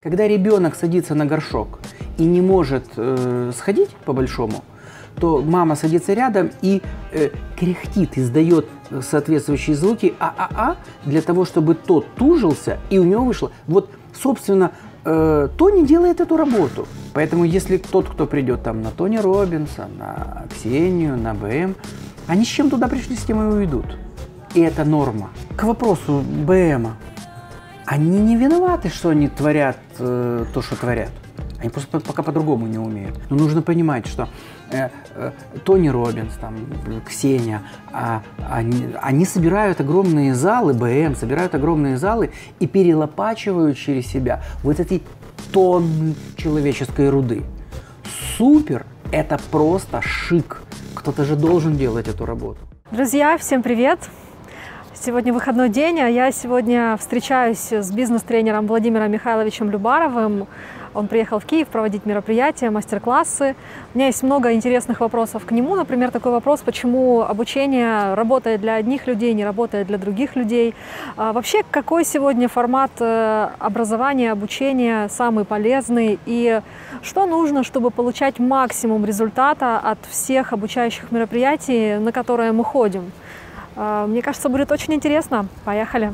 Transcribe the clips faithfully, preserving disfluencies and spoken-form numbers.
Когда ребенок садится на горшок и не может э, сходить по-большому, то мама садится рядом и э, кряхтит, издает соответствующие звуки а-а-а для того, чтобы тот тужился и у него вышло. Вот, собственно, э, Тони делает эту работу. Поэтому если тот, кто придет там на Тони Роббинса, на Ксению, на БМ, они с чем туда пришли, с тем и уйдут. И это норма. К вопросу БМа. Они не виноваты, что они творят э, то, что творят. Они просто пока по-другому не умеют. Но нужно понимать, что э, э, Тони Роббинс, там, Ксения, а, они, они собирают огромные залы, БМ, собирают огромные залы и перелопачивают через себя вот эти тонны человеческой руды. Супер! Это просто шик. Кто-то же должен делать эту работу. Друзья, всем привет! Сегодня выходной день, а я сегодня встречаюсь с бизнес-тренером Владимиром Михайловичем Любаровым. Он приехал в Киев проводить мероприятия, мастер-классы. У меня есть много интересных вопросов к нему. Например, такой вопрос, почему обучение работает для одних людей, не работает для других людей. А вообще, какой сегодня формат образования, обучения самый полезный? И что нужно, чтобы получать максимум результата от всех обучающих мероприятий, на которые мы ходим? Мне кажется, будет очень интересно. Поехали!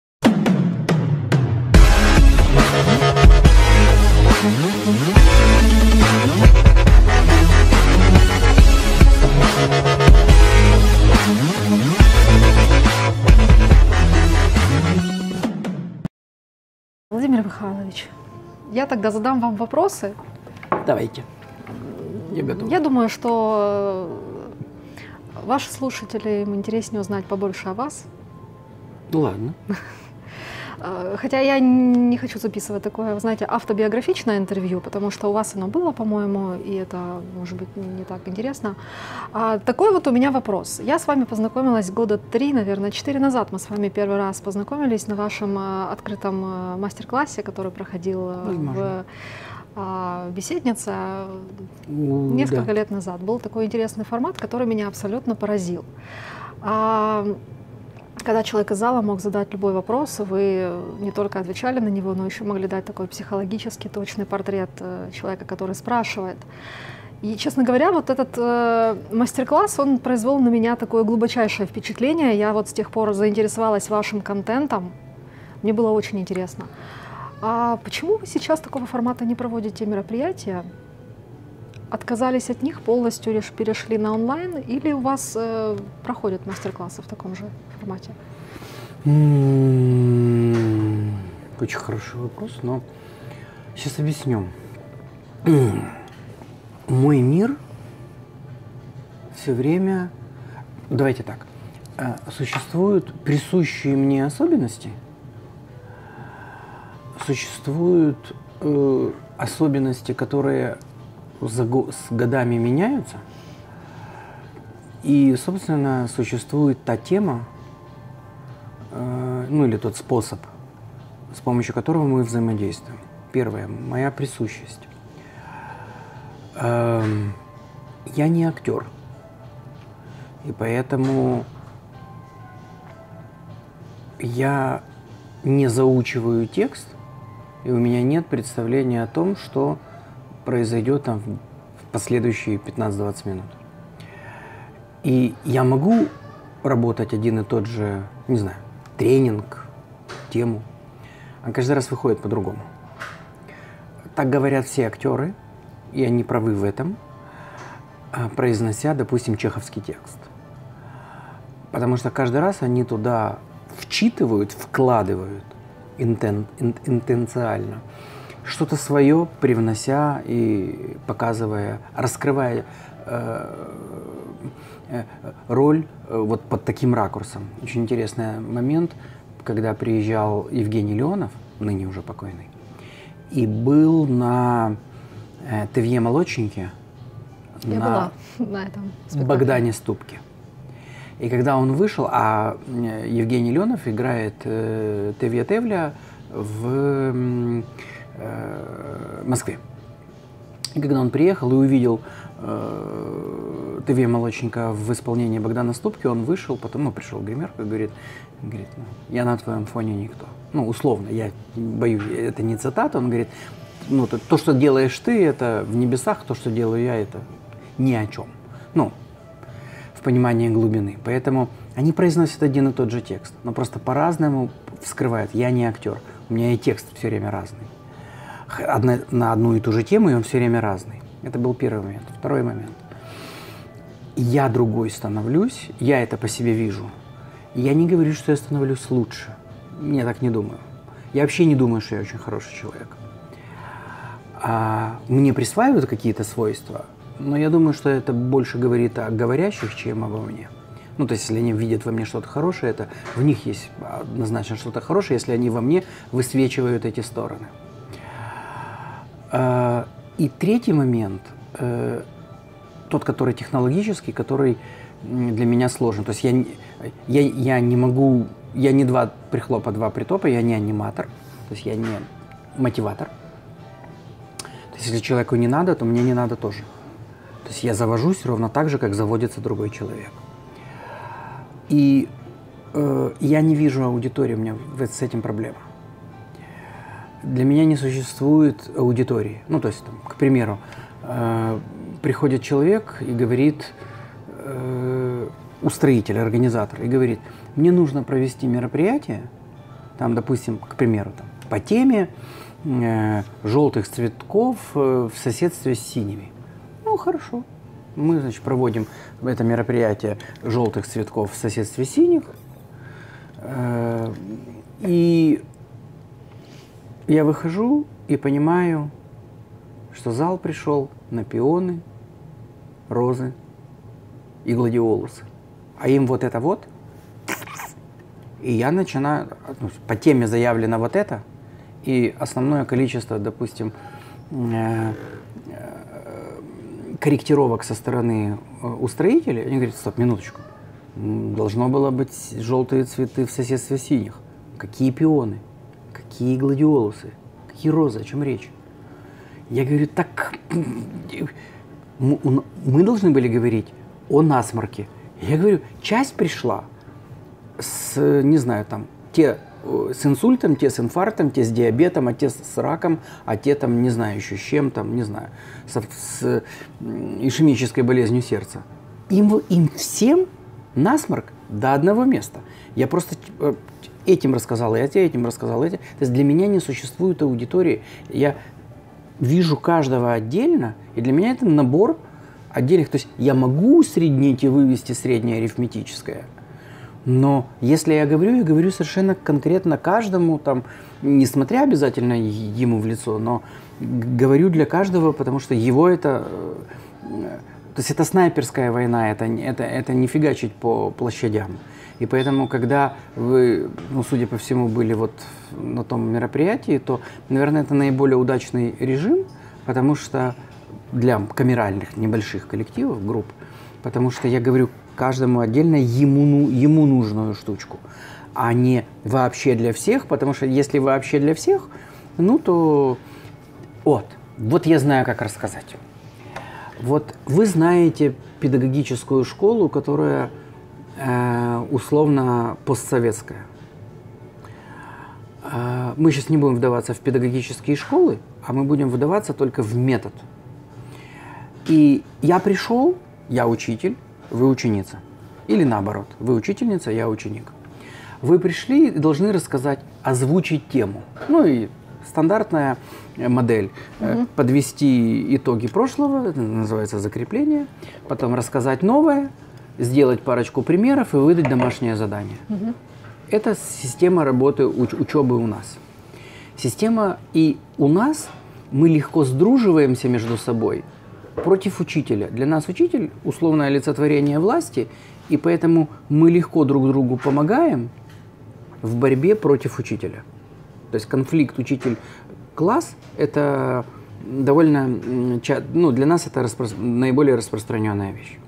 Владимир Михайлович, я тогда задам вам вопросы. Давайте. Я готов. Я думаю, что ваши слушатели, им интереснее узнать побольше о вас. Ну ладно. Хотя я не хочу записывать такое, вы знаете, автобиографичное интервью, потому что у вас оно было, по-моему, и это, может быть, не так интересно. А такой вот у меня вопрос. Я с вами познакомилась года три, наверное, четыре назад. Мы с вами первый раз познакомились на вашем открытом мастер-классе, который проходил в беседнице несколько да. лет назад. Был такой интересный формат, который меня абсолютно поразил. Когда человек из зала мог задать любой вопрос, вы не только отвечали на него, но еще могли дать такой психологически точный портрет человека, который спрашивает. И, честно говоря, вот этот э, мастер-класс, он произвел на меня такое глубочайшее впечатление. Я вот с тех пор заинтересовалась вашим контентом. Мне было очень интересно. А почему вы сейчас такого формата не проводите мероприятия? Отказались от них, полностью лишь перешли на онлайн, или у вас э, проходят мастер-классы в таком же формате? Mm-hmm. Очень хороший вопрос, но сейчас объясню. Мой мир все время, давайте так, существуют присущие мне особенности, существуют э, особенности, которые За, с годами меняются, и, собственно, существует та тема, э, ну или тот способ, с помощью которого мы взаимодействуем. Первое, моя присущесть. Э, я не актер, и поэтому я не заучиваю текст, и у меня нет представления о том, что произойдет там в последующие пятнадцать-двадцать минут. И я могу работать один и тот же, не знаю, тренинг, тему, а каждый раз выходит по-другому. Так говорят все актеры, и они правы в этом, произнося, допустим, чеховский текст. Потому что каждый раз они туда вчитывают, вкладывают интен, ин, интенциально что-то свое, привнося и показывая, раскрывая э, э, роль э, вот под таким ракурсом. Очень интересный момент, когда приезжал Евгений Леонов, ныне уже покойный, и был на э, ТВЕ «Молодчинки» Я на была на этом спектакле. Богдане Ступке. И когда он вышел, а Евгений Леонов играет э, Тевья Тевля в э, Москве. И когда он приехал и увидел э, «Ты молодченька» в исполнении Богдана Ступки, он вышел, потом ну, пришел гримерка и говорит, говорит, ну, я на твоем фоне никто. Ну, условно, я боюсь, это не цитата, он говорит, ну, то, то, что делаешь ты, это в небесах, то, что делаю я, это ни о чем. Ну, в понимании глубины. Поэтому они произносят один и тот же текст, но просто по-разному вскрывают. Я не актер, у меня и текст все время разный. Одна, на одну и ту же тему, и он все время разный. Это был первый момент. Второй момент. Я другой становлюсь, я это по себе вижу. Я не говорю, что я становлюсь лучше. Я так не думаю. Я вообще не думаю, что я очень хороший человек. А мне присваивают какие-то свойства, но я думаю, что это больше говорит о говорящих, чем обо мне. Ну, то есть, если они видят во мне что-то хорошее, это в них есть однозначно что-то хорошее, если они во мне высвечивают эти стороны. И третий момент, тот, который технологический, который для меня сложен. То есть я, я, я не могу, я не два прихлопа, два притопа, я не аниматор, то есть я не мотиватор. То есть если человеку не надо, то мне не надо тоже. То есть я завожусь ровно так же, как заводится другой человек. И э, я не вижу аудитории, у меня с этим проблема. Для меня не существует аудитории. Ну, то есть, там, к примеру, э, приходит человек и говорит, э, устроитель, организатор, и говорит, мне нужно провести мероприятие, там, допустим, к примеру, там, по теме э, желтых цветков э, в соседстве с синими. Ну, хорошо. Мы, значит, проводим это мероприятие желтых цветков в соседстве синих. Э, и я выхожу и понимаю, что зал пришел на пионы, розы и гладиолусы. А им вот это вот. И я начинаю, ну, по теме заявлено вот это, и основное количество, допустим, э, э, корректировок со стороны устроителей, они говорят, стоп, минуточку, должно было быть желтые цветы в соседстве синих. Какие пионы? Какие гладиолусы? Какие розы? О чем речь? Я говорю, так мы должны были говорить о насморке. Я говорю, часть пришла с, не знаю, там, те с инсультом, те с инфарктом, те с диабетом, а те с раком, а те там, не знаю, еще с чем там, не знаю, с, с ишемической болезнью сердца. Им, им всем насморк до одного места. Я просто этим рассказал, и этим рассказал, этим. То есть для меня не существует аудитории. Я вижу каждого отдельно, и для меня это набор отдельных. То есть я могу усреднить и вывести среднее арифметическое, но если я говорю, я говорю совершенно конкретно каждому, там, не смотря обязательно ему в лицо, но говорю для каждого, потому что его это... То есть это снайперская война, это, это, это не фигачить по площадям. И поэтому, когда вы, ну, судя по всему, были вот на том мероприятии, то, наверное, это наиболее удачный режим, потому что для камеральных небольших коллективов, групп, потому что я говорю каждому отдельно ему, ему нужную штучку, а не вообще для всех, потому что если вообще для всех, ну то вот, вот я знаю, как рассказать. Вот вы знаете педагогическую школу, которая э, условно постсоветская. Э, мы сейчас не будем вдаваться в педагогические школы, а мы будем вдаваться только в метод. И я пришел, я учитель, вы ученица. Или наоборот, вы учительница, я ученик. Вы пришли и должны рассказать, озвучить тему. Ну и стандартная модель. Угу. Подвести итоги прошлого, это называется закрепление. Потом рассказать новое, сделать парочку примеров и выдать домашнее задание. Угу. Это система работы, уч учебы у нас. Система и у нас мы легко сдруживаемся между собой против учителя. Для нас учитель – условное олицетворение власти, и поэтому мы легко друг другу помогаем в борьбе против учителя. То есть конфликт учитель-класс – это довольно, ну, для нас это распро... наиболее распространенная вещь.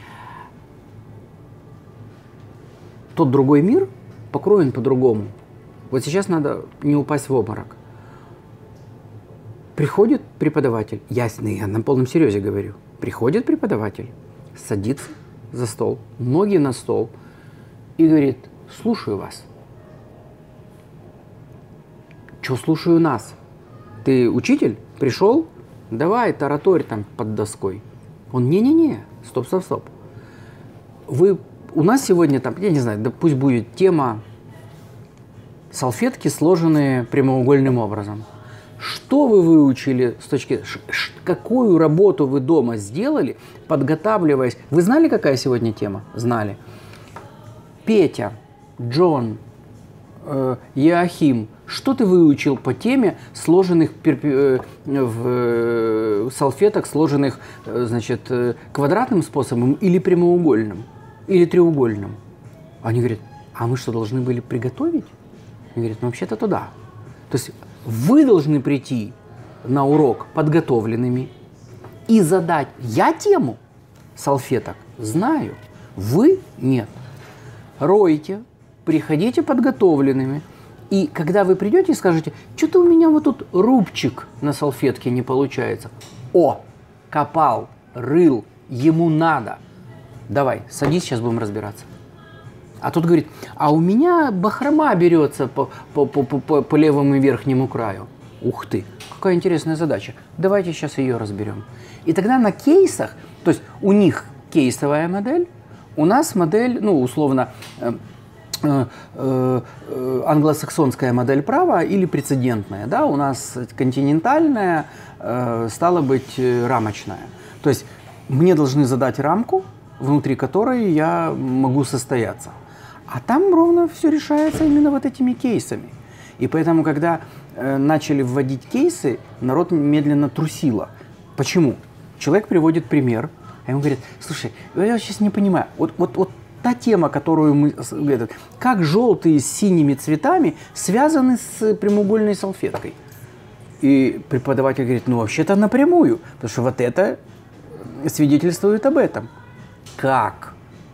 Тот другой мир покроен по-другому. Вот сейчас надо не упасть в обморок. Приходит преподаватель, я, я на полном серьезе говорю, приходит преподаватель, садится за стол, ноги на стол и говорит: слушаю вас. Че слушаю нас? Ты учитель? Пришел? Давай, тараторь там под доской. Он: не-не-не, стоп-стоп-стоп. Вы, у нас сегодня там, я не знаю, да пусть будет тема салфетки, сложенные прямоугольным образом. Что вы выучили с точки... Какую работу вы дома сделали, подготавливаясь? Вы знали, какая сегодня тема? Знали. Петя, Джон, э, Иоахим, что ты выучил по теме сложенных перпи... в э, салфеток, сложенных э, значит, э, квадратным способом или прямоугольным, или треугольным? Они говорят: а мы что, должны были приготовить? Они говорят: ну вообще-то туда. То есть вы должны прийти на урок подготовленными и задать: я тему салфеток знаю, вы нет. Ройте, приходите подготовленными. И когда вы придете и скажете: что-то у меня вот тут рубчик на салфетке не получается. О, копал, рыл, ему надо. Давай, садись, сейчас будем разбираться. А тут говорит: а у меня бахрома берется по, по, по, по, по левому верхнему краю. Ух ты, какая интересная задача. Давайте сейчас ее разберем. И тогда на кейсах, то есть у них кейсовая модель, у нас модель, ну, условно, э, э, э, англосаксонская модель права или прецедентная. Да? У нас континентальная, э, стала быть, рамочная. То есть мне должны задать рамку, внутри которой я могу состояться. А там ровно все решается именно вот этими кейсами. И поэтому, когда э, начали вводить кейсы, народ медленно трусило. Почему? Человек приводит пример, а ему говорят: слушай, я сейчас не понимаю, вот, вот, вот та тема, которую мы... Этот, как желтые с синими цветами связаны с прямоугольной салфеткой? И преподаватель говорит: ну, вообще-то напрямую, потому что вот это свидетельствует об этом. Как?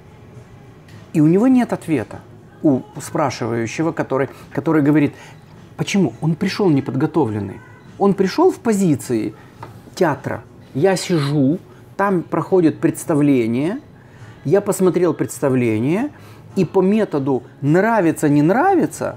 И у него нет ответа, у спрашивающего, который, который говорит: почему? Он пришел неподготовленный. Он пришел в позиции театра. Я сижу, там проходит представление, я посмотрел представление, и по методу нравится-не нравится,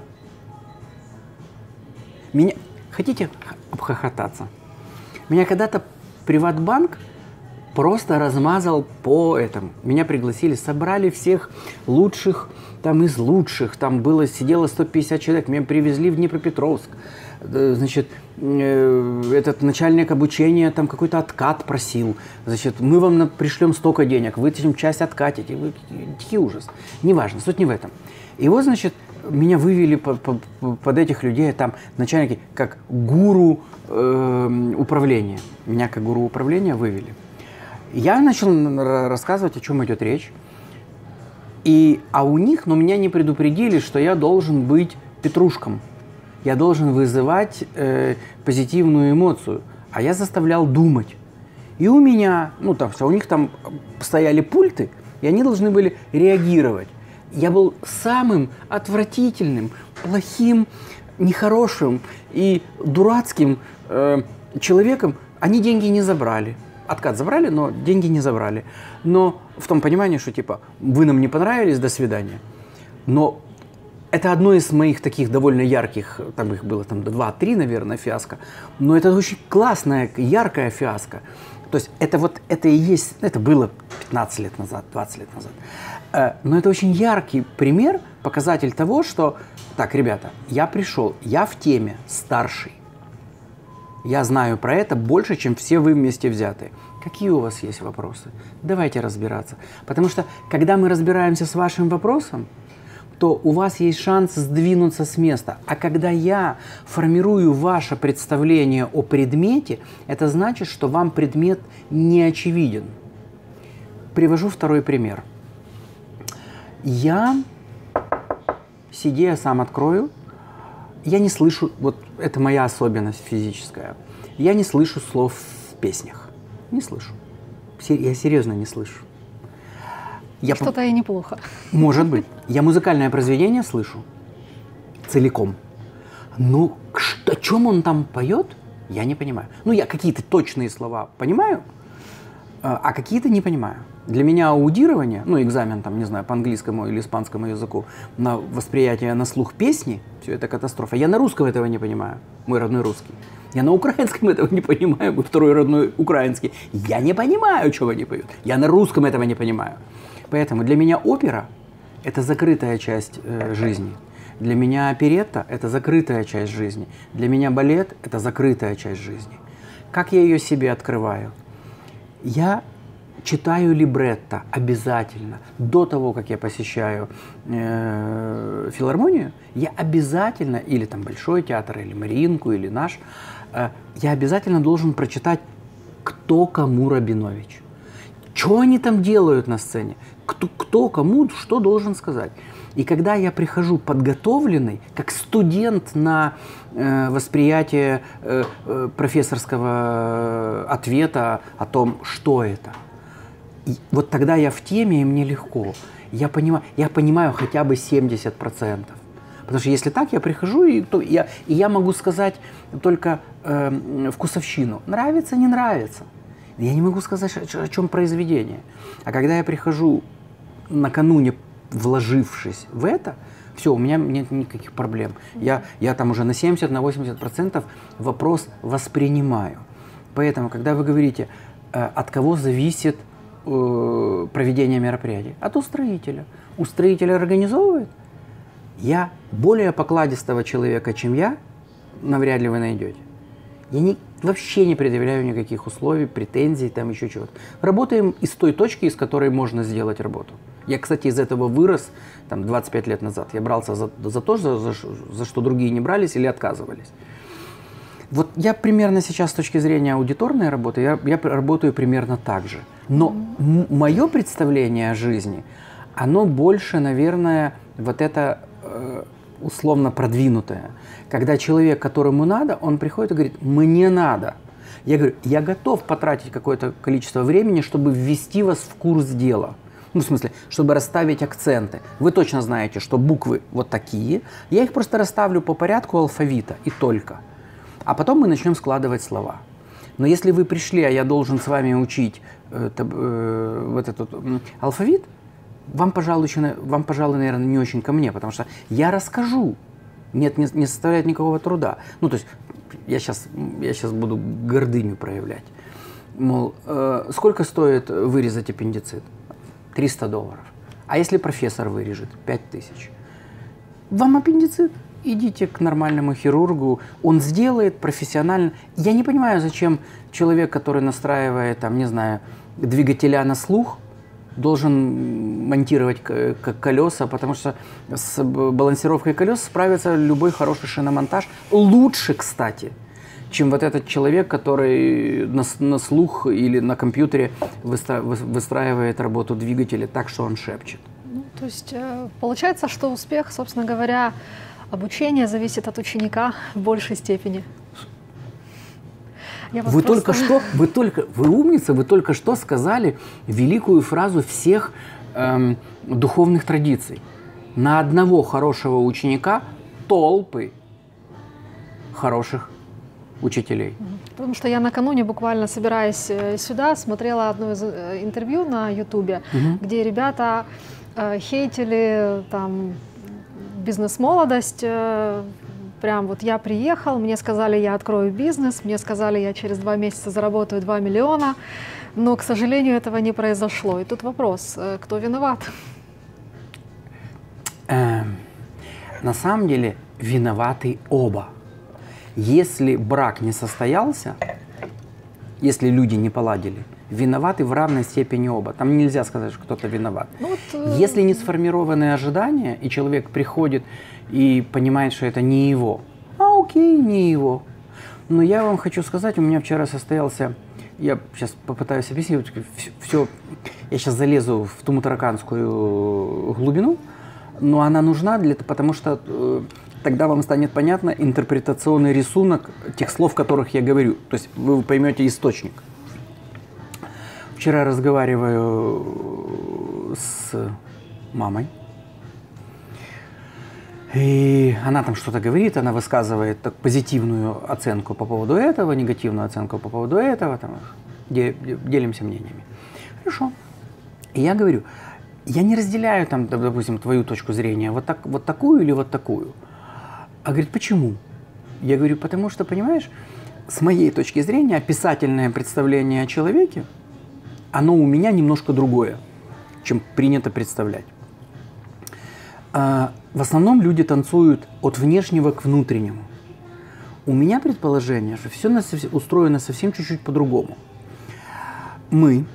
меня... Хотите обхохотаться? Меня когда-то Приватбанк просто размазал по этому. Меня пригласили, собрали всех лучших, там из лучших. Там было, сидело сто пятьдесят человек. Меня привезли в Днепропетровск. Значит, этот начальник обучения там какой-то откат просил. Значит, мы вам пришлем столько денег, вы этим часть откатите. Вы, тихий ужас. Неважно, суть не в этом. И вот, значит, меня вывели по, по, под этих людей, там начальники, как гуру э, управления. Меня как гуру управления вывели. Я начал рассказывать, о чем идет речь. И, а у них, но меня не предупредили, что я должен быть петрушком. Я должен вызывать э, позитивную эмоцию. А я заставлял думать. И у меня, ну там все, у них там стояли пульты, и они должны были реагировать. Я был самым отвратительным, плохим, нехорошим и дурацким э, человеком. Они деньги не забрали. Откат забрали, но деньги не забрали. Но в том понимании, что типа вы нам не понравились, до свидания. Но это одно из моих таких довольно ярких, там их было там два-три, наверное, фиаско. Но это очень классная, яркая фиаско. То есть это вот, это и есть, это было пятнадцать лет назад, двадцать лет назад. Но это очень яркий пример, показатель того, что, так, ребята, я пришел, я в теме старший. Я знаю про это больше, чем все вы вместе взятые. Какие у вас есть вопросы? Давайте разбираться. Потому что, когда мы разбираемся с вашим вопросом, то у вас есть шанс сдвинуться с места. А когда я формирую ваше представление о предмете, это значит, что вам предмет не очевиден. Привожу второй пример. Я, сидя, сам открою, я не слышу, вот это моя особенность физическая, я не слышу слов в песнях. Не слышу. Я серьезно не слышу. Я Что-то по... и неплохо. Может быть. Я музыкальное произведение слышу целиком. Но что, о чем он там поет, я не понимаю. Ну, я какие-то точные слова понимаю, а какие-то не понимаю. Для меня аудирование, ну, экзамен, там, не знаю, по английскому или испанскому языку, на восприятие на слух песни, все это катастрофа. Я на русском этого не понимаю, мой родной русский. Я на украинском этого не понимаю, мой второй родной украинский. Я не понимаю, чего они поют. Я на русском этого не понимаю. Поэтому для меня опера – это закрытая часть э, жизни. Для меня оперетта – это закрытая часть жизни. Для меня балет – это закрытая часть жизни. Как я ее себе открываю? Я читаю либретто обязательно. До того, как я посещаю э, филармонию, я обязательно, или там Большой театр, или Мариинку, или наш, э, я обязательно должен прочитать, кто кому Рабинович. Что они там делают на сцене? Кто, кто кому что должен сказать? И когда я прихожу подготовленный, как студент на э, восприятие э, э, профессорского ответа о том, что это, и вот тогда я в теме, и мне легко. Я понимаю, я понимаю хотя бы семьдесят процентов. Потому что если так, я прихожу, и, то я, и я могу сказать только э, вкусовщину. Нравится, не нравится. Я не могу сказать, о чем произведение. А когда я прихожу накануне, вложившись в это, все, у меня нет никаких проблем. Я, я там уже на семьдесят, на восемьдесят процентов вопрос воспринимаю. Поэтому, когда вы говорите, э, от кого зависит э, проведение мероприятий? От устроителя. Устроитель организовывает. Я более покладистого человека, чем я, навряд ли вы найдете. Я не, вообще не предъявляю никаких условий, претензий, там еще чего-то. Работаем из той точки, из которой можно сделать работу. Я, кстати, из этого вырос там, двадцать пять лет назад. Я брался за, за то, за, за, за что другие не брались или отказывались. Вот я примерно сейчас с точки зрения аудиторной работы, я, я работаю примерно так же. Но мое представление о жизни, оно больше, наверное, вот это э, условно продвинутое. Когда человек, которому надо, он приходит и говорит, мне надо. Я говорю, я готов потратить какое-то количество времени, чтобы ввести вас в курс дела. Ну, в смысле, чтобы расставить акценты. Вы точно знаете, что буквы вот такие. Я их просто расставлю по порядку алфавита и только. А потом мы начнем складывать слова. Но если вы пришли, а я должен с вами учить э, э, вот этот э, алфавит, вам, пожалуй, еще, вам, пожалуй, наверное, не очень ко мне, потому что я расскажу. Нет, не, не составляет никакого труда. Ну, то есть, я сейчас, я сейчас буду гордыню проявлять. Мол, э, сколько стоит вырезать аппендицит? триста долларов. А если профессор вырежет? пять тысяч. Вам аппендицит? Идите к нормальному хирургу, он сделает профессионально. Я не понимаю, зачем человек, который настраивает, там, не знаю, двигателя на слух, должен монтировать колеса, потому что с балансировкой колес справится любой хороший шиномонтаж. Лучше, кстати, чем вот этот человек, который на, на слух или на компьютере выстра, выстраивает работу двигателя так, что он шепчет. Ну, то есть получается, что успех, собственно говоря, обучение зависит от ученика в большей степени. Вы просто... только что, вы только, вы умница, вы только что сказали великую фразу всех эм, духовных традиций. На одного хорошего ученика толпы хороших учителей. Потому что я накануне, буквально собираясь сюда, смотрела одно из интервью на Ютубе, угу. где ребята э, хейтили там бизнес-молодость. Э, прям вот я приехал, мне сказали, я открою бизнес, мне сказали, я через два месяца заработаю два миллиона, но, к сожалению, этого не произошло. И тут вопрос, э, кто виноват? Эм, на самом деле виноваты оба. Если брак не состоялся, если люди не поладили, виноваты в равной степени оба. Там нельзя сказать, что кто-то виноват. Ну, вот, э... Если не сформированы ожидания, и человек приходит и понимает, что это не его, а окей, не его. Но я вам хочу сказать, у меня вчера состоялся, я сейчас попытаюсь объяснить, все, я сейчас залезу в ту тараканскую глубину, но она нужна, для, потому что э, тогда вам станет понятно интерпретационный рисунок тех слов, которых я говорю. То есть вы поймете источник. Вчера разговариваю с мамой, и она там что-то говорит, она высказывает так, позитивную оценку по поводу этого, негативную оценку по поводу этого, там, делимся мнениями. Хорошо. И я говорю, я не разделяю, там, допустим, твою точку зрения, вот, так, вот такую или вот такую. А говорит, почему? Я говорю, потому что, понимаешь, с моей точки зрения, описательное представление о человеке, оно у меня немножко другое, чем принято представлять. А, в основном люди танцуют от внешнего к внутреннему. У меня предположение, что все устроено совсем чуть-чуть по-другому. Мы,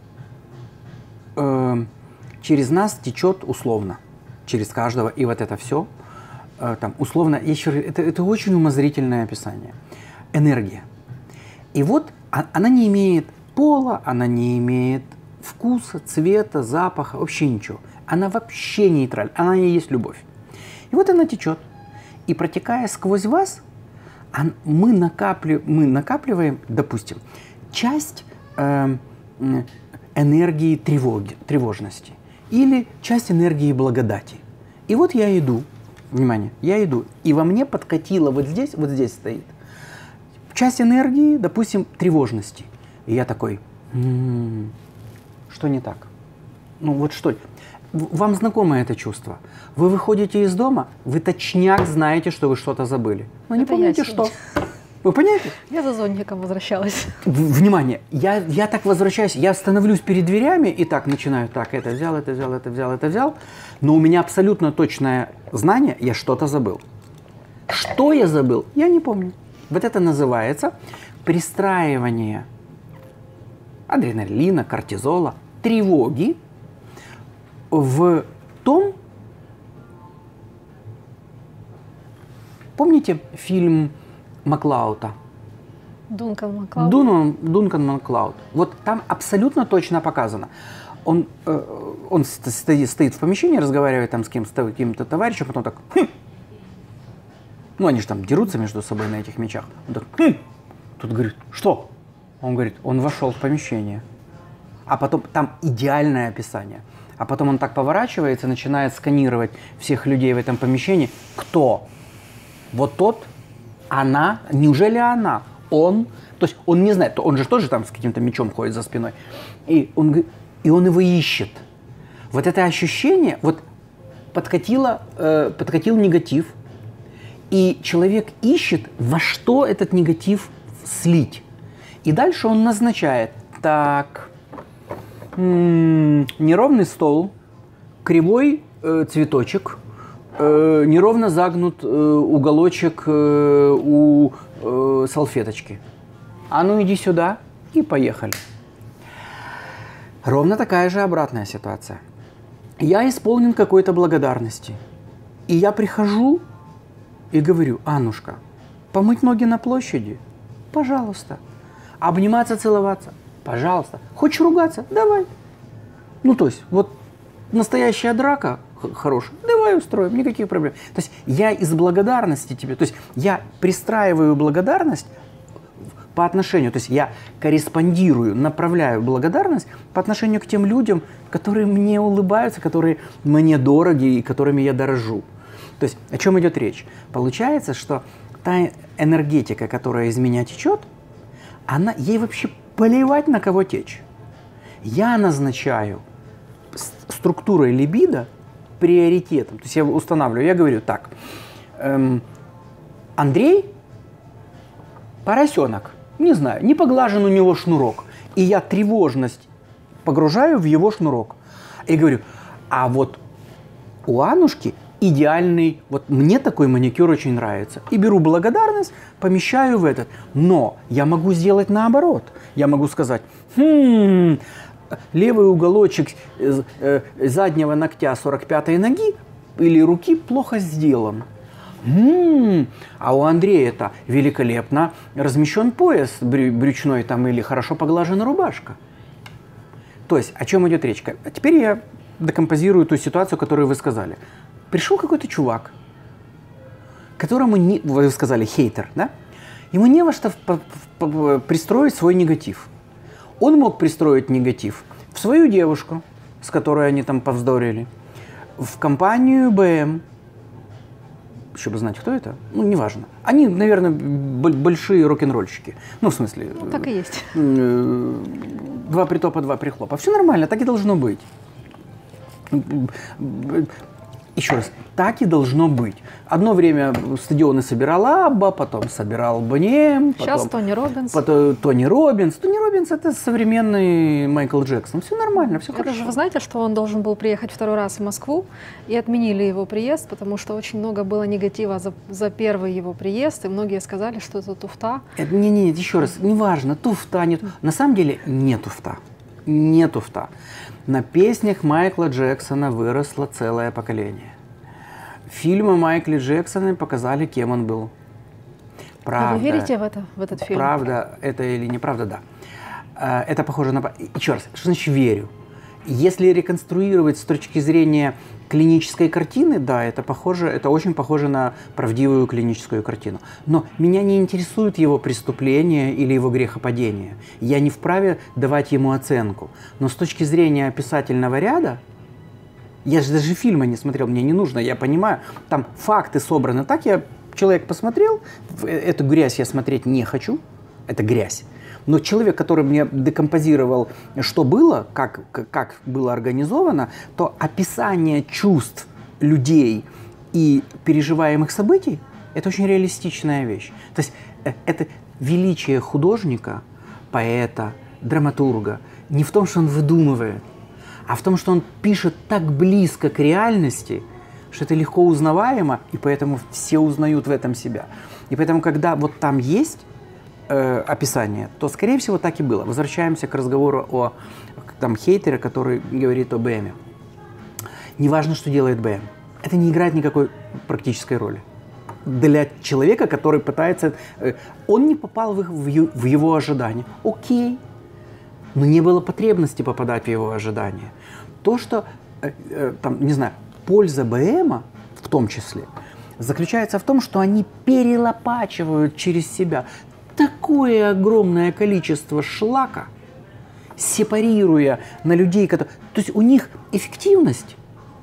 э, через нас течет условно, через каждого, и вот это все, э, там, условно, еще, это, это очень умозрительное описание. Энергия. И вот а, она не имеет пола, она не имеет вкуса, цвета, запаха, вообще ничего. Она вообще нейтральна, она и есть любовь. И вот она течет. И протекая сквозь вас, мы, накапли, мы накапливаем, допустим, часть э, энергии тревоги, тревожности или часть энергии благодати. И вот я иду, внимание, я иду, и во мне подкатило вот здесь, вот здесь стоит часть энергии, допустим, тревожности. И я такой, м-м, что не так? Ну вот что? Вам знакомо это чувство? Вы выходите из дома, вы точняк знаете, что вы что-то забыли. Но не это помните, что. Вы понимаете? Я за зонтиком возвращалась. Внимание, я, я так возвращаюсь, я становлюсь перед дверями и так начинаю, так, это взял, это взял, это взял, это взял. Но у меня абсолютно точное знание, я что-то забыл. Что я забыл, я не помню. Вот это называется пристраивание адреналина, кортизола, тревоги в том, помните фильм Маклаута? Дункан Маклауд. Дун, Дункан Маклауд. Вот там абсолютно точно показано. Он, э, он стоит, стоит в помещении, разговаривает там с кем-то, с каким-то товарищем, потом так, хм! Ну они же там дерутся между собой на этих мечах. Он так, хм! Тут говорит, что? Он говорит, он вошел в помещение. А потом там идеальное описание. А потом он так поворачивается, начинает сканировать всех людей в этом помещении. Кто? Вот тот, она, неужели она? Он? То есть он не знает, он же тоже там с каким-то мечом ходит за спиной. И он, и он его ищет. Вот это ощущение, вот подкатило, э, подкатил негатив. И человек ищет, во что этот негатив слить. И дальше он назначает, так, м-м, неровный стол, кривой э, цветочек, э, неровно загнут э, уголочек э, у э, салфеточки. А ну иди сюда, и поехали. Ровно такая же обратная ситуация. Я исполнен какой-то благодарности. И я прихожу и говорю, Аннушка, помыть ноги на площади? Пожалуйста. Обниматься, целоваться? Пожалуйста. Хочешь ругаться? Давай. Ну, то есть, вот настоящая драка хорошая, давай устроим, никаких проблем. То есть, я из благодарности тебе, то есть, я пристраиваю благодарность по отношению, то есть, я корреспондирую, направляю благодарность по отношению к тем людям, которые мне улыбаются, которые мне дороги и которыми я дорожу. То есть, о чем идет речь? Получается, что та энергетика, которая из меня течет, она, ей вообще плевать, на кого течь. Я назначаю структурой либидо приоритетом. То есть я устанавливаю, я говорю так, эм, Андрей поросенок, не знаю, не поглажен у него шнурок. И я тревожность погружаю в его шнурок. И говорю, а вот у Аннушки идеальный, вот мне такой маникюр очень нравится. И беру благодарность, помещаю в этот. Но я могу сделать наоборот. Я могу сказать, хм, левый уголочек заднего ногтя сорок пятой ноги или руки плохо сделан. М-м, а у Андрея-то великолепно размещен пояс брючной там или хорошо поглажена рубашка. То есть, о чем идет речь? А теперь я декомпозирую ту ситуацию, которую вы сказали. Пришел какой-то чувак, которому, не, вы сказали, хейтер, да? Ему не во что пристроить свой негатив. Он мог пристроить негатив в свою девушку, с которой они там повздорили, в компанию бэ эм, чтобы знать, кто это, ну, неважно. Они, наверное, большие рок-н-ролльщики. Ну, в смысле... Ну, так и есть. Два притопа, два прихлопа. Все нормально, так и должно быть. Еще раз, так и должно быть. Одно время стадионы собирал Абба, потом собирал Boney. Сейчас Тони Роббинс. Потом Тони Роббинс. Тони Роббинс – это современный Майкл Джексон. Все нормально, все Это хорошо. же вы знаете, что он должен был приехать второй раз в Москву, и отменили его приезд, потому что очень много было негатива за, за первый его приезд, и многие сказали, что это туфта. Не-не, еще раз, неважно, туфта, нет. На самом деле не туфта. Не туфта. На песнях Майкла Джексона выросло целое поколение. Фильмы Майкла Джексона показали, кем он был. Правда. А вы верите в это, в этот фильм? Правда это или неправда, да. Это похоже на... Еще раз, что значит верю? Если реконструировать с точки зрения клинической картины, да, это похоже, это очень похоже на правдивую клиническую картину. Но меня не интересует его преступление или его грехопадение. Я не вправе давать ему оценку. Но с точки зрения описательного ряда, я же даже фильма не смотрел, мне не нужно, я понимаю, там факты собраны так, я человек посмотрел, эту грязь я смотреть не хочу, это грязь. Но человек, который мне декомпозировал, что было, как, как было организовано, то описание чувств людей и переживаемых событий – это очень реалистичная вещь. То есть это величие художника, поэта, драматурга не в том, что он выдумывает, а в том, что он пишет так близко к реальности, что это легко узнаваемо, и поэтому все узнают в этом себя. И поэтому, когда вот там есть э, описание, то, скорее всего, так и было. Возвращаемся к разговору о там, хейтере, который говорит о бэ эме. Неважно, что делает бэ эм. Это не играет никакой практической роли. Для человека, который пытается... Э, он не попал в, их, в его ожидания. Окей. Но не было потребности попадать в его ожидания. То, что, э, э, там, не знаю, польза бэ эма, в том числе, заключается в том, что они перелопачивают через себя такое огромное количество шлака, сепарируя на людей, которые... То есть у них эффективность...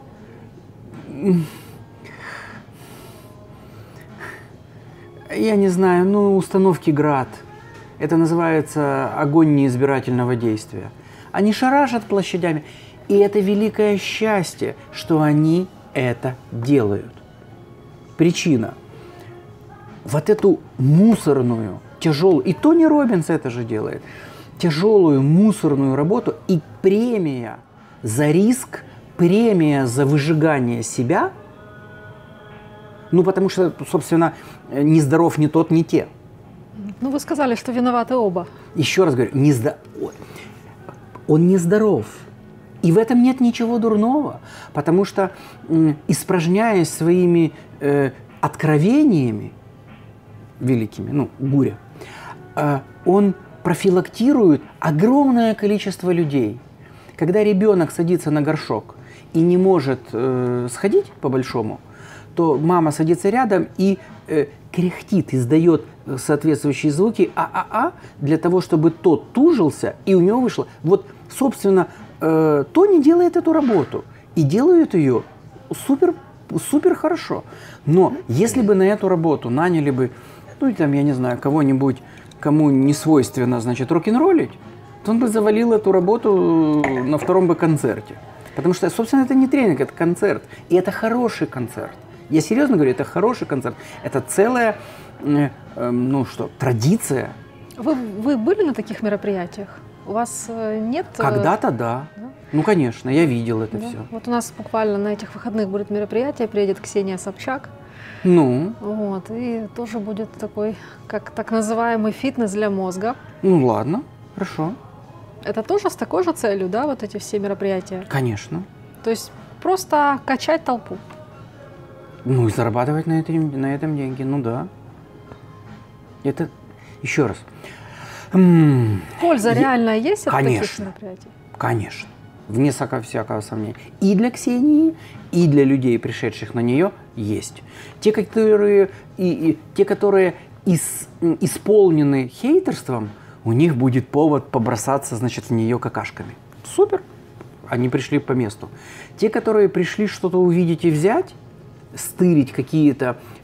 Я не знаю, ну, установки «Град». Это называется огонь неизбирательного действия. Они шарашат площадями. И это великое счастье, что они это делают. Причина. Вот эту мусорную, тяжелую, и Тони Роббинс это же делает, тяжелую мусорную работу и премия за риск, премия за выжигание себя, ну, потому что, собственно, ни здоров ни тот, ни те. Ну, вы сказали, что виноваты оба. Еще раз говорю, не здо... он нездоров. И в этом нет ничего дурного, потому что, испражняясь своими э, откровениями великими, ну, Гуря, э, он профилактирует огромное количество людей. Когда ребенок садится на горшок и не может э, сходить по-большому, то мама садится рядом и э, кряхтит, издает соответствующие звуки а-а-а для того, чтобы тот тужился, и у него вышло. Вот, собственно, э, Тони делает эту работу и делает ее супер, супер хорошо. Но если бы на эту работу наняли бы, ну, там, я не знаю, кого-нибудь, кому не свойственно, значит, рок-н-роллить, то он бы завалил эту работу на втором бы концерте. Потому что, собственно, это не тренинг, это концерт. И это хороший концерт. Я серьезно говорю, это хороший концерт. Это целая, э, э, ну что, традиция. Вы, вы были на таких мероприятиях? У вас нет... Когда-то да. да. Ну, конечно, я видел это да. все. Вот у нас буквально на этих выходных будет мероприятие, приедет Ксения Собчак. Ну? Вот, и тоже будет такой, как так называемый фитнес для мозга. Ну, ладно, хорошо. Это тоже с такой же целью, да, вот эти все мероприятия? Конечно. То есть просто качать толпу? Ну, и зарабатывать на этом, на этом деньги, ну да. Это, еще раз. Польза я... реальная есть от конечно, таких мероприятий? Конечно, вне всякого сомнения. И для Ксении, и для людей, пришедших на нее, есть. Те, которые, и, и, те, которые ис, исполнены хейтерством, у них будет повод побросаться, значит, в нее какашками. Супер! Они пришли по месту. Те, которые пришли что-то увидеть и взять, стырить какие-то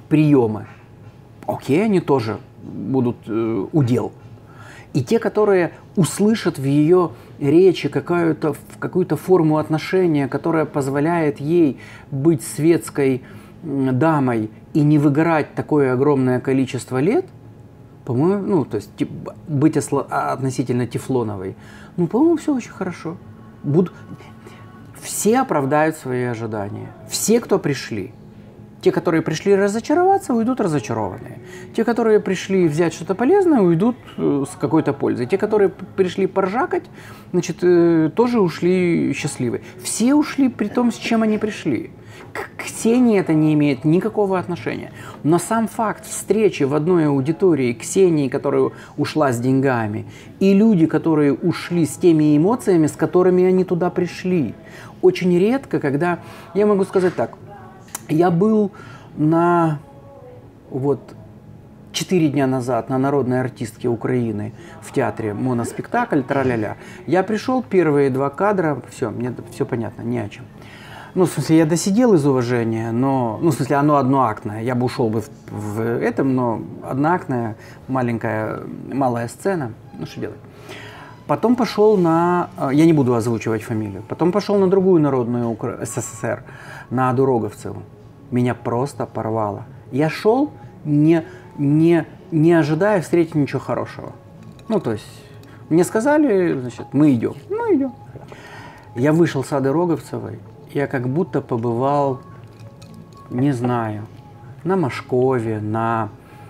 приемы, окей, они тоже будут э, удел. И те, которые услышат в ее речи какую-то, какую-то форму отношения, которая позволяет ей быть светской дамой и не выгорать такое огромное количество лет, по-моему, ну, то есть быть осло- относительно тефлоновой, ну, по-моему, все очень хорошо. Буду... Все оправдают свои ожидания. Все, кто пришли. Те, которые пришли разочароваться, уйдут разочарованные. Те, которые пришли взять что-то полезное, уйдут с какой-то пользой. Те, которые пришли поржакать, значит, тоже ушли счастливы. Все ушли при том, с чем они пришли. К Ксении это не имеет никакого отношения. Но сам факт встречи в одной аудитории Ксении, которая ушла с деньгами, и люди, которые ушли с теми эмоциями, с которыми они туда пришли. Очень редко, когда... Я могу сказать так. Я был на... Вот... Четыре дня назад на народной артистке Украины в театре моноспектакль «Тра-ля-ля». Я пришел, первые два кадра, все, мне все понятно, не о чем. Ну, в смысле, я досидел из уважения, но, ну, в смысле, оно одноактное. Я бы ушел бы в, в этом, но одноактная, маленькая, малая сцена. Ну, что делать? Потом пошел на... Я не буду озвучивать фамилию. Потом пошел на другую народную Укра... СССР, на Аду Роговцеву. Меня просто порвало. Я шел, не, не, не ожидая встретить ничего хорошего. Ну, то есть, мне сказали, значит, мы идем. Ну, идем. Я вышел с Ады Роговцевой. Я как будто побывал, не знаю, на Машкове, на,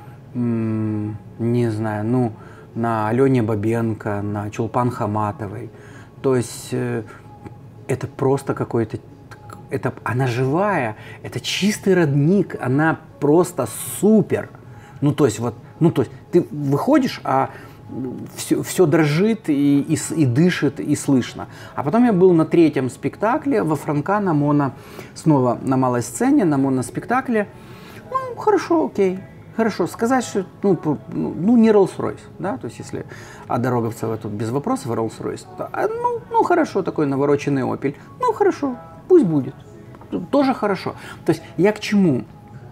м, не знаю, ну, на Алене Бабенко, на Чулпан Хаматовой. То есть э, это просто какой-то, это, она живая, это чистый родник, она просто супер. Ну, то есть вот, ну, то есть ты выходишь, а Все, все дрожит и, и, и дышит, и слышно. А потом я был на третьем спектакле во Франка на моно, снова на малой сцене, на моноспектакле. Ну, хорошо, окей, хорошо. Сказать, что, ну, ну не Rolls-Royce, да, то есть если Ада Роговцева тут без вопросов Rolls-Royce, то, ну, ну, хорошо, такой навороченный Opel, ну, хорошо, пусть будет, тоже хорошо. То есть я к чему?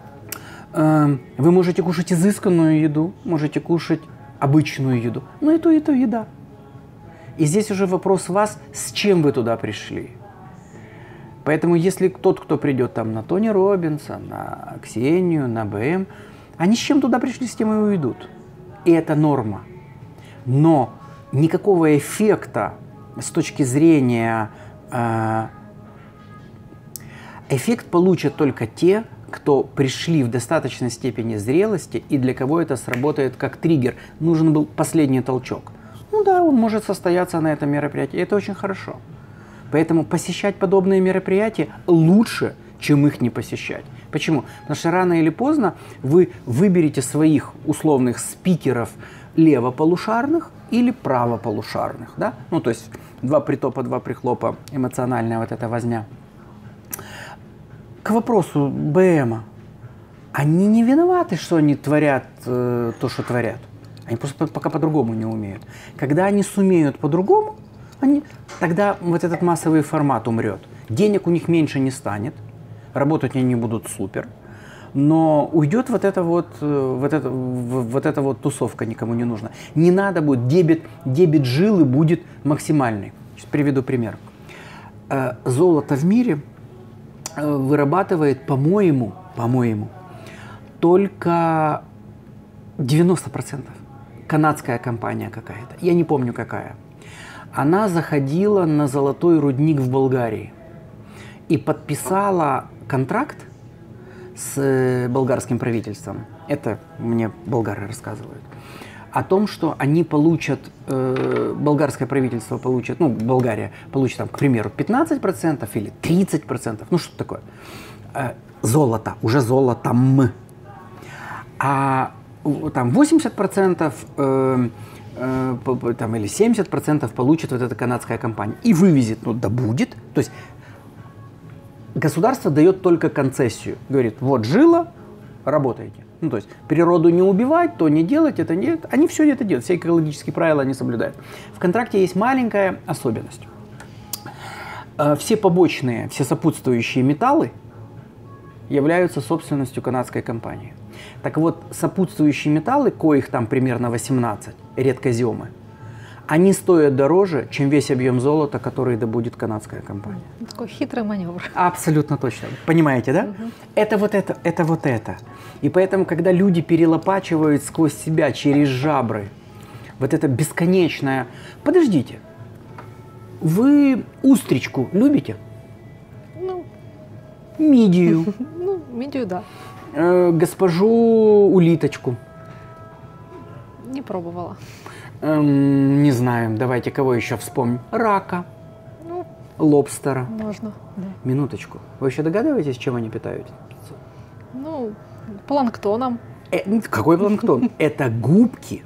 Вы можете кушать изысканную еду, можете кушать обычную еду. Но и то, и то еда. И здесь уже вопрос вас, с чем вы туда пришли. Поэтому если тот, кто придет там на Тони Роббинса, на Ксению, на БМ, они с чем туда пришли, с тем и уйдут. И это норма. Но никакого эффекта с точки зрения... Э, эффект получат только те, кто пришли в достаточной степени зрелости и для кого это сработает как триггер. Нужен был последний толчок. Ну да, он может состояться на этом мероприятии, это очень хорошо. Поэтому посещать подобные мероприятия лучше, чем их не посещать. Почему? Потому что рано или поздно вы выберете своих условных спикеров левополушарных или правополушарных. Да? Ну то есть два притопа, два прихлопа, эмоциональная вот эта возня. К вопросу БМа. Они не виноваты, что они творят э, то, что творят. Они просто пока по-другому не умеют. Когда они сумеют по-другому, они, тогда вот этот массовый формат умрет. Денег у них меньше не станет, работать они будут супер, но уйдет вот эта вот, вот, это, вот эта вот тусовка, никому не нужна. Не надо будет, дебет, дебет жилы будет максимальный. Сейчас приведу пример. Э, золото в мире вырабатывает, по-моему, по-моему, только девяносто процентов. Канадская компания какая-то, я не помню какая. Она заходила на золотой рудник в Болгарии и подписала контракт с болгарским правительством. Это мне болгары рассказывают. О том, что они получат, э, болгарское правительство получит, ну, Болгария получит, там, к примеру, пятнадцать процентов или тридцать процентов, ну, что такое, э, золото, уже золотом. А там восемьдесят процентов э, э, там, или семьдесят процентов получит вот эта канадская компания и вывезет, ну, да будет. То есть государство дает только концессию, говорит, вот жила, работаете. Ну, то есть природу не убивать, то не делать, это нет. Они все это делают, все экологические правила они соблюдают. В контракте есть маленькая особенность. Все побочные, все сопутствующие металлы, являются собственностью канадской компании. Так вот, сопутствующие металлы, коих там примерно восемнадцать, редкоземы, они стоят дороже, чем весь объем золота, который добудет канадская компания. Такой хитрый маневр. Абсолютно точно. Понимаете, да? Угу. Это вот это, это вот это. И поэтому, когда люди перелопачивают сквозь себя, через жабры, вот это бесконечное... Подождите, вы устричку любите? Ну... Мидию? Ну, мидию, да. Госпожу улиточку? Не пробовала. Эм, не знаю, давайте кого еще вспомним. Рака, ну, лобстера. Можно, да. Минуточку. Вы еще догадываетесь, чем они питаются? Ну, планктоном. Э, какой планктон? Это губки.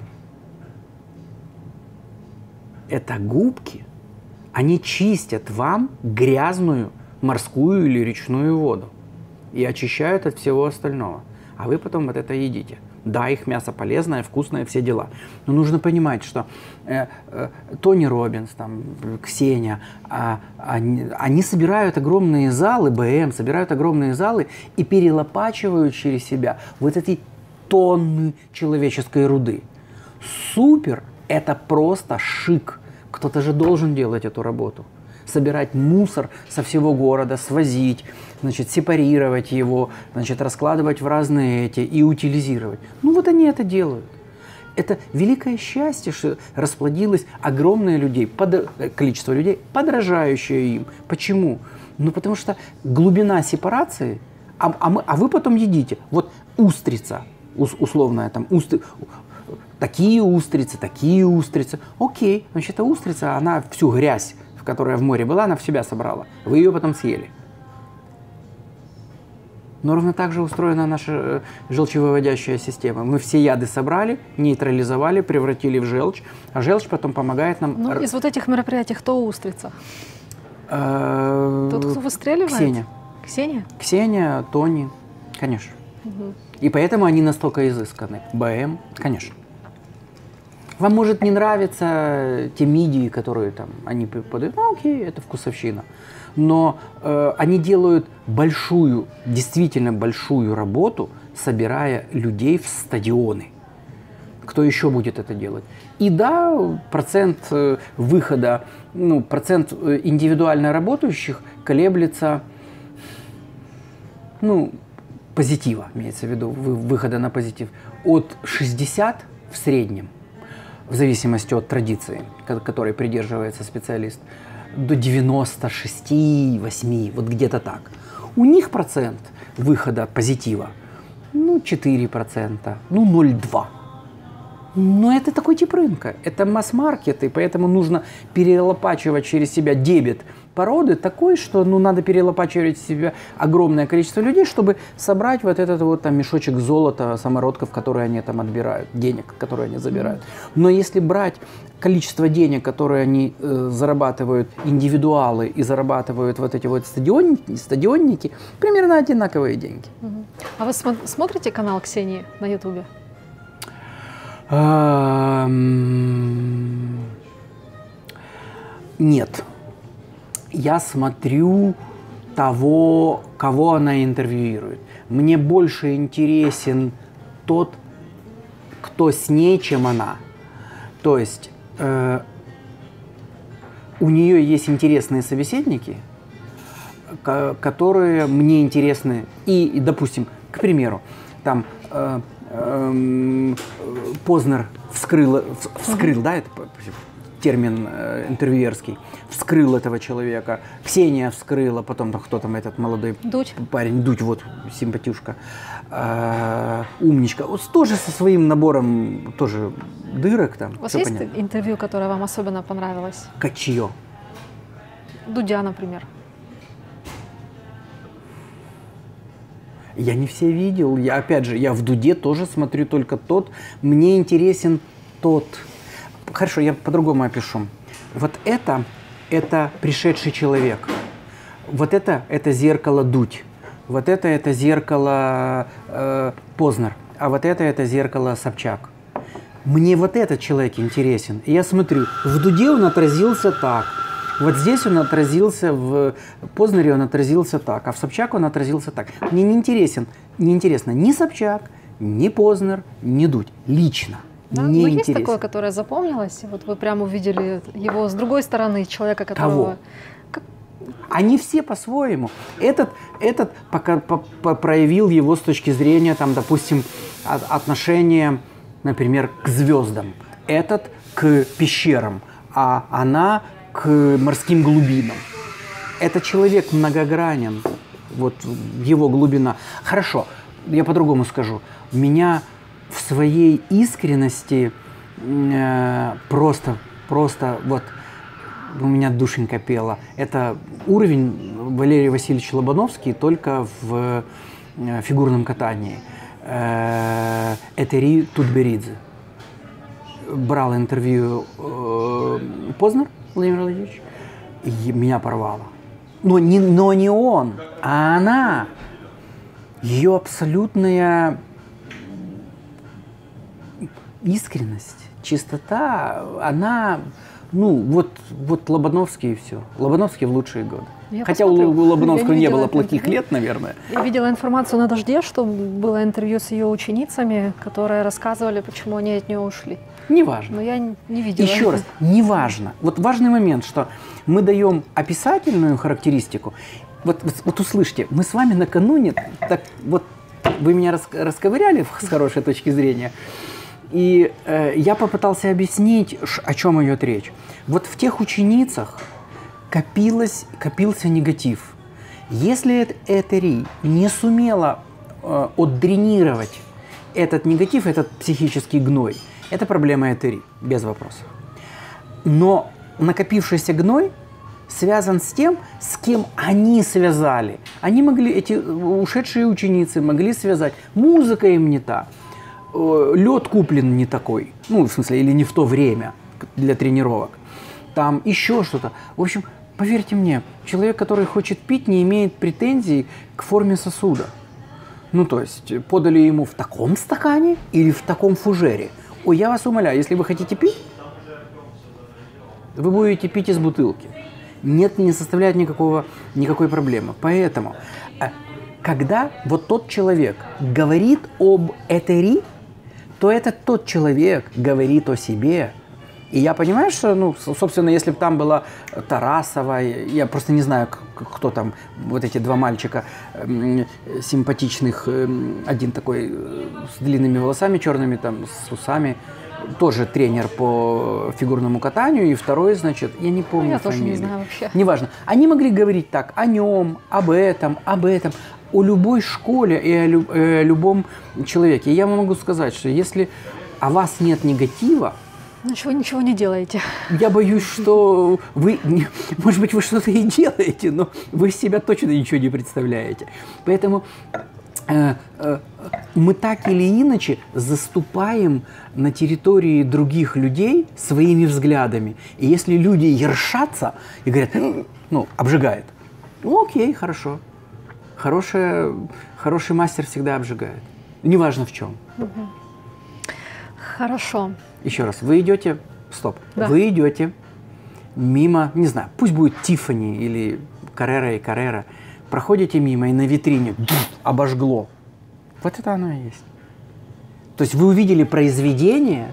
Это губки. Они чистят вам грязную морскую или речную воду и очищают от всего остального. А вы потом вот это едите. Да, их мясо полезное, вкусное, все дела. Но нужно понимать, что э, э, Тони Роббинс, там, Ксения, э, они, они собирают огромные залы, БМ, собирают огромные залы и перелопачивают через себя вот эти тонны человеческой руды. Супер! Это просто шик. Кто-то же должен делать эту работу. Собирать мусор со всего города, свозить, значит, сепарировать его, значит, раскладывать в разные эти и утилизировать. Ну вот они это делают. Это великое счастье, что расплодилось огромное людей, под, количество людей, подражающее им. Почему? Ну потому что глубина сепарации, а, а, мы, а вы потом едите. Вот устрица, ус, условная там, устри, такие устрицы, такие устрицы. Окей, значит, эта устрица, она всю грязь, которая в море была, она в себя собрала. Вы ее потом съели. Но ровно так же устроена наша желчевыводящая система. Мы все яды собрали, нейтрализовали, превратили в желчь, а желчь потом помогает нам... Ну, из вот этих мероприятий кто устрица? Тот, кто выстреливает? Ксения. Ксения? Ксения, Тони, конечно. Угу. И поэтому они настолько изысканы. БМ, конечно. Вам может не нравиться те мидии, которые там они подают, ну окей, это вкусовщина. Но э, они делают большую, действительно большую работу, собирая людей в стадионы. Кто еще будет это делать? И да, процент э, выхода, ну, процент индивидуально работающих колеблется, ну, позитива, имеется в виду, выхода на позитив, от шестидесяти в среднем, в зависимости от традиции, которой придерживается специалист, до девяноста шести — восьми, вот где-то так. У них процент выхода позитива, ну, четыре процента, ну, ноль целых два. Но это такой тип рынка, это масс-маркет, и поэтому нужно перелопачивать через себя дебет породы такой, что, ну, надо перелопачивать в себя огромное количество людей, чтобы собрать вот этот вот там мешочек золота, самородков, которые они там отбирают, денег, которые они забирают. Но если брать количество денег, которые они э, зарабатывают индивидуалы и зарабатывают вот эти вот стадионники, стадионники, примерно одинаковые деньги. А вы см- смотрите канал Ксении на Ютубе? Нет. Я смотрю того, кого она интервьюирует. Мне больше интересен тот, кто с ней, чем она. То есть э, у нее есть интересные собеседники, которые мне интересны. И, и допустим, к примеру, там э, э, Познер вскрыл, вскрыл, mm-hmm. да, это термин э, интервьюерский, вскрыл этого человека, Ксения вскрыла, потом там, кто там этот молодой Дудь. парень, Дудь, вот, симпатюшка, э, умничка, вот, тоже со своим набором тоже дырок там. У вас есть понятно. Интервью, которое вам особенно понравилось? Чье? Дудя, например. Я не все видел, я, опять же, я в Дуде тоже смотрю только тот, мне интересен тот. Хорошо, я по-другому опишу. Вот это, это пришедший человек. Вот это, это зеркало Дудь. Вот это, это зеркало э, Познер. А вот это, это зеркало Собчак. Мне вот этот человек интересен. И я смотрю, в Дуде он отразился так. Вот здесь он отразился, в Познере он отразился так, а в Собчак он отразился так. Мне не интересен, не интересно ни Собчак, ни Познер, ни Дудь. Лично. Да? Не Но интересно. есть такое, которое запомнилось? Вот вы прямо увидели его с другой стороны, человека, которого... Кого? Они все по-своему. Этот, этот пока, по, по, проявил его с точки зрения, там, допустим, от, отношения, например, к звездам. Этот к пещерам, а она к морским глубинам. Этот человек многогранен. Вот его глубина. Хорошо, я по-другому скажу. Меня в своей искренности э, просто, просто вот у меня душенька пела. Это уровень Валерий Васильевич Лобановский, только в э, фигурном катании. Э, Этери Тутберидзе. Брал интервью э, Познер Владимир Владимирович, и меня порвало. Но не, но не он, а она. Ее абсолютная искренность, чистота, она, ну, вот, вот Лобановский и все. Лобановский в лучшие годы. Я Хотя посмотрю. у Лобановского Я не не было видела плохих интервью. лет, наверное. Я видела информацию на «Дожде», что было интервью с ее ученицами, которые рассказывали, почему они от нее ушли. Неважно. Но я не не видела. Еще раз, неважно. Вот важный момент, что мы даем описательную характеристику. Вот, вот, вот услышьте, мы с вами накануне, так вот вы меня рас, расковыряли с хорошей точки зрения, и э, я попытался объяснить, ш, о чем идет речь. Вот в тех ученицах копилось, копился негатив. Если Этери не сумела э, отдренировать этот негатив, этот психический гной, это проблема Этери, без вопросов. Но накопившийся гной связан с тем, с кем они связали. Они могли, эти ушедшие ученицы могли связать. Музыка им не та, лед куплен не такой, ну, в смысле, или не в то время для тренировок. Там еще что-то. В общем, поверьте мне, человек, который хочет пить, не имеет претензий к форме сосуда. Ну, то есть, подали ему в таком стакане или в таком фужере. Ой, я вас умоляю, если вы хотите пить, вы будете пить из бутылки. Нет, не составляет никакого, никакой проблемы. Поэтому, когда вот тот человек говорит об Этери, то этот тот человек говорит о себе. И я понимаю, что, ну, собственно, если бы там была Тарасова, я просто не знаю, кто там, вот эти два мальчика симпатичных, один такой с длинными волосами черными, там, с усами, тоже тренер по фигурному катанию, и второй, значит, я не помню Я фамилию. тоже не знаю вообще. Неважно. Они могли говорить так о нем, об этом, об этом, о любой школе и о, люб, о любом человеке. И я могу сказать, что если о вас нет негатива, Ничего, ничего не делаете. я боюсь, что вы, может быть, вы что-то и делаете, но вы из себя точно ничего не представляете. Поэтому э, э, мы так или иначе заступаем на территории других людей своими взглядами. И если люди ершатся и говорят, ну, обжигает, ну, окей, хорошо. Хорошая, хороший мастер всегда обжигает. Неважно в чем. Хорошо. Еще раз, вы идете, стоп, Да. вы идете мимо, не знаю, пусть будет Тиффани или Каррера и Каррера, проходите мимо и на витрине обожгло. Вот это оно и есть. То есть вы увидели произведение,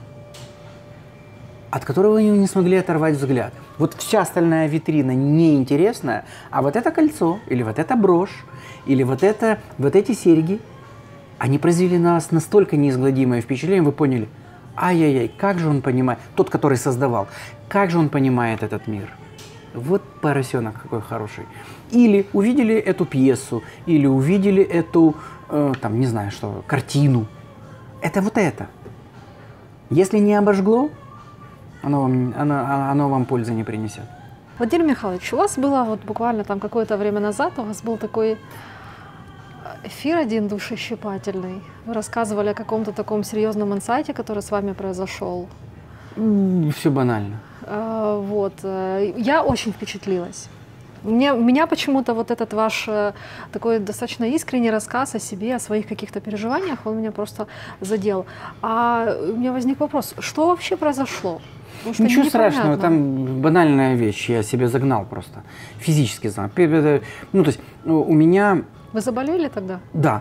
от которого вы не смогли оторвать взгляд. Вот вся остальная витрина неинтересная, а вот это кольцо, или вот эта брошь, или вот, это, вот эти серьги, они произвели на вас настолько неизгладимое впечатление, вы поняли, ай-яй-яй, как же он понимает, тот, который создавал, как же он понимает этот мир. Вот поросенок какой хороший. Или увидели эту пьесу, или увидели эту, э, там, не знаю что, картину. Это вот это. Если не обожгло, оно вам, оно, оно вам пользы не принесет. Владимир Михайлович, у вас было вот буквально там какое-то время назад, у вас был такой эфир один душещипательный. Вы рассказывали о каком-то таком серьезном инсайте, который с вами произошел. Все банально. А, вот. Я очень впечатлилась. Мне, меня почему-то вот этот ваш такой достаточно искренний рассказ о себе, о своих каких-то переживаниях, он меня просто задел. А у меня возник вопрос, что вообще произошло? Ничего страшного, там банальная вещь, я себе загнал просто, физически загнал. Ну, то есть у меня... Вы заболели тогда? Да.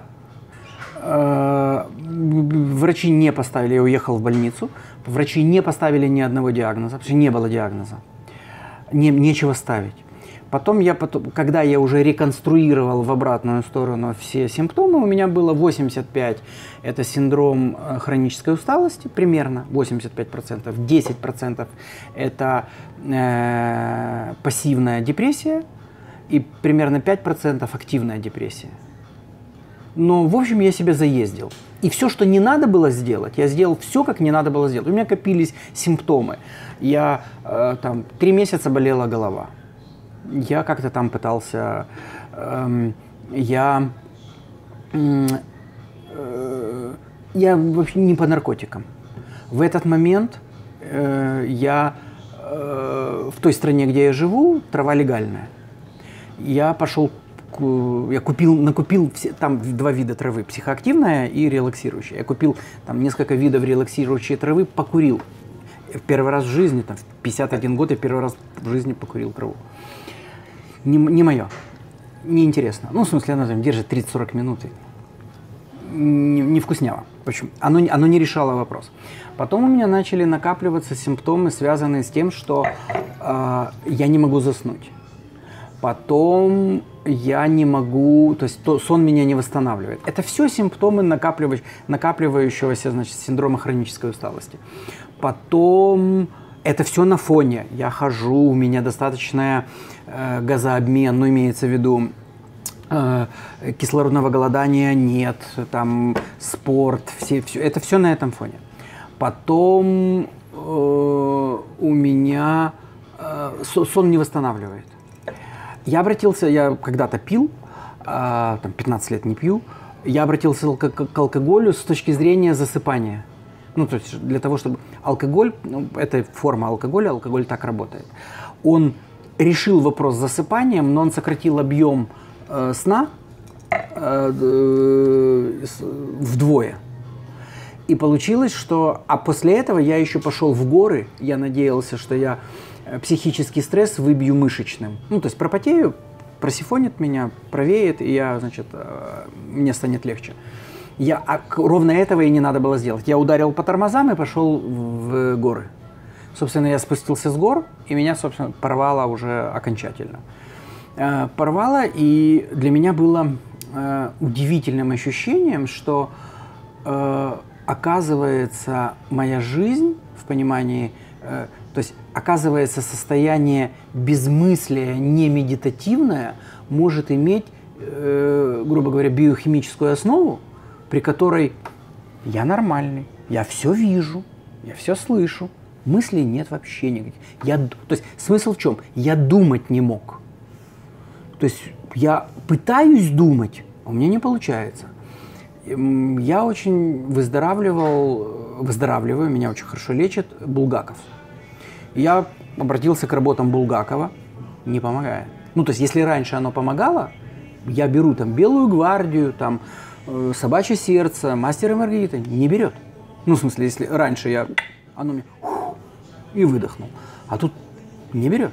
Врачи не поставили, я уехал в больницу, врачи не поставили ни одного диагноза, потому что не было диагноза, не, нечего ставить. Потом, я, когда я уже реконструировал в обратную сторону все симптомы, у меня было восемьдесят пять – это синдром хронической усталости, примерно восемьдесят пять процентов, десять процентов – это э, пассивная депрессия и примерно пять процентов активная депрессия. Но, в общем, я себя заездил. И все, что не надо было сделать, я сделал все, как не надо было сделать. У меня копились симптомы. Я э, там три месяца болела голова. Я как-то там пытался, э, я, э, я вообще не по наркотикам. В этот момент э, я э, в той стране, где я живу, трава легальная. Я пошел, я купил, накупил все, там два вида травы, психоактивная и релаксирующая. Я купил там несколько видов релаксирующей травы, покурил. Первый раз в жизни, там, в пятьдесят один год я первый раз в жизни покурил траву. Не, не мое, неинтересно. Ну, в смысле, оно там держит тридцать-сорок минут. Не, не вкусняво. В общем, оно, оно не решало вопрос. Потом у меня начали накапливаться симптомы, связанные с тем, что э, я не могу заснуть. Потом я не могу, то есть то, сон меня не восстанавливает. Это все симптомы накапливающ, накапливающегося, значит, синдрома хронической усталости. Потом это все на фоне. Я хожу, у меня достаточная э, газообмен, ну, имеется в виду, э, кислородного голодания нет, там, спорт, все, все, это все на этом фоне. Потом э, у меня э, сон не восстанавливает. Я обратился, я когда-то пил, э, там, пятнадцать лет не пью, я обратился к, к, к алкоголю с точки зрения засыпания. Ну, то есть для того, чтобы алкоголь, ну, это форма алкоголя, алкоголь так работает. Он решил вопрос с засыпанием, но он сократил объем э, сна э, э, вдвое. И получилось, что... А после этого я еще пошел в горы, я надеялся, что я психический стресс выбью мышечным. Ну, то есть пропотею, просифонит меня, провеет, и я, значит, э, мне станет легче. Я, а ровно этого и не надо было сделать. Я ударил по тормозам и пошел в горы. Собственно, я спустился с гор, и меня, собственно, порвало уже окончательно. Э, порвало, и для меня было э, удивительным ощущением, что, э, оказывается, моя жизнь в понимании, э, то есть, оказывается, состояние безмыслия, не медитативное, может иметь, э, грубо говоря, биохимическую основу, при которой я нормальный, я все вижу, я все слышу, мыслей нет вообще никаких. Я, то есть смысл в чем? Я думать не мог. То есть я пытаюсь думать, а у меня не получается. Я очень выздоравливал, выздоравливаю, меня очень хорошо лечит Булгаков. Я обратился к работам Булгакова, не помогает. Ну, то есть если раньше оно помогало, я беру там «Белую гвардию», там, «Собачье сердце», «Мастер и Маргарита», не берет. Ну, в смысле, если раньше я, оно мне фу, и выдохнул, а тут не берет.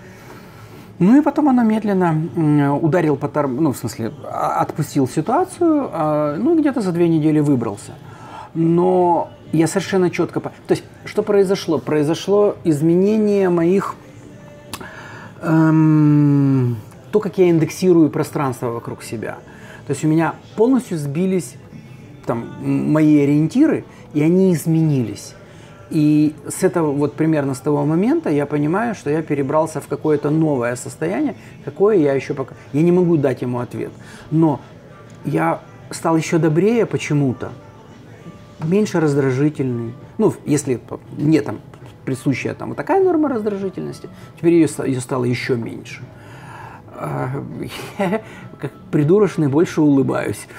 Ну и потом оно медленно ударил по тор... ну, в смысле, отпустил ситуацию, ну и где-то за две недели выбрался. Но я совершенно четко... То есть, что произошло? Произошло изменение моих... Эм, то, как я индексирую пространство вокруг себя. То есть у меня полностью сбились там мои ориентиры, и они изменились. И с этого, вот примерно с того момента я понимаю, что я перебрался в какое-то новое состояние, какое я еще пока... Я не могу дать ему ответ. Но я стал еще добрее почему-то, меньше раздражительный. Ну, если мне там присущая там вот такая норма раздражительности, теперь ее, ее стало еще меньше. Я, как придурочный, больше улыбаюсь.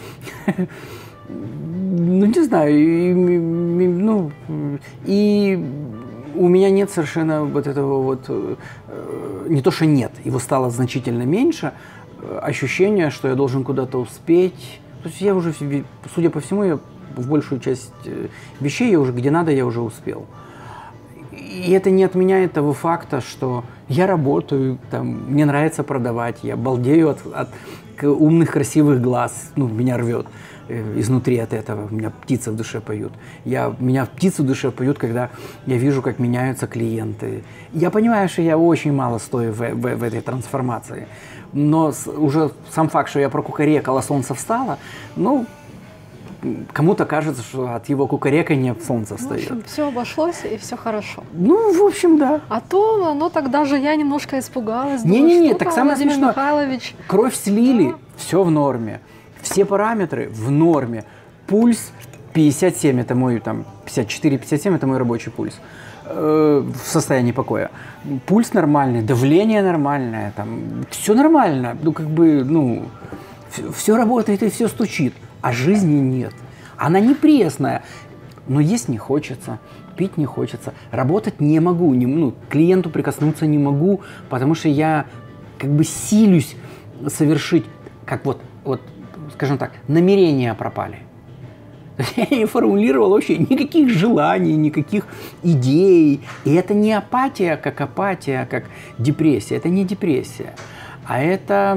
Ну, не знаю, и, ну, и у меня нет совершенно вот этого вот, не то что нет, его стало значительно меньше, ощущение, что я должен куда-то успеть. То есть я уже, судя по всему, я в большую часть вещей, я уже где надо, я уже успел. И это не отменяет того факта, что я работаю, там, мне нравится продавать, я балдею от, от умных, красивых глаз, ну, меня рвет э, изнутри от этого, у меня птицы в душе поют. Я, меня птицы в душе поют, когда я вижу, как меняются клиенты. Я понимаю, что я очень мало стою в, в, в этой трансформации, но с, уже сам факт, что я прокукарекала, солнце встало, ну, кому-то кажется, что от его кукарекания солнце встает. В общем, все обошлось и все хорошо. Ну, в общем, да. А то, ну тогда же я немножко испугалась. Не-не-не, так самое Владимир смешное. Михайлович. Кровь слили, Да. все в норме. Все параметры в норме. Пульс пятьдесят семь, это мой, там, пятьдесят четыре пятьдесят семь, это мой рабочий пульс. Э, в состоянии покоя. Пульс нормальный, давление нормальное, там, все нормально. Ну, как бы, ну, все работает и все стучит. А жизни нет. Она не пресная, но есть не хочется, пить не хочется, работать не могу, не, ну, к клиенту прикоснуться не могу, потому что я как бы силюсь совершить, как вот, вот, скажем так, намерения пропали. Я не формулировал вообще никаких желаний, никаких идей. И это не апатия, как апатия, как депрессия. Это не депрессия, а это,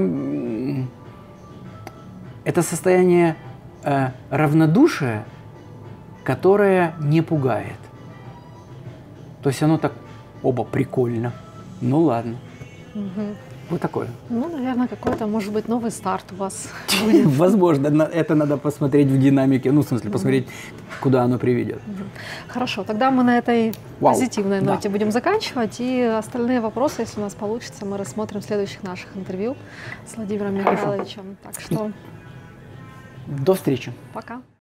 это состояние э, равнодушия, которое не пугает. То есть оно так, оба, прикольно. Ну ладно. Угу. Вот такое. Ну, наверное, какой-то, может быть, новый старт у вас будет. Возможно, это надо посмотреть в динамике, ну, в смысле, посмотреть, куда оно приведет. Хорошо, тогда мы на этой Вау. позитивной Да. ноте будем заканчивать, и остальные вопросы, если у нас получится, мы рассмотрим в следующих наших интервью с Владимиром Хорошо. Михайловичем. Так что До встречи. пока.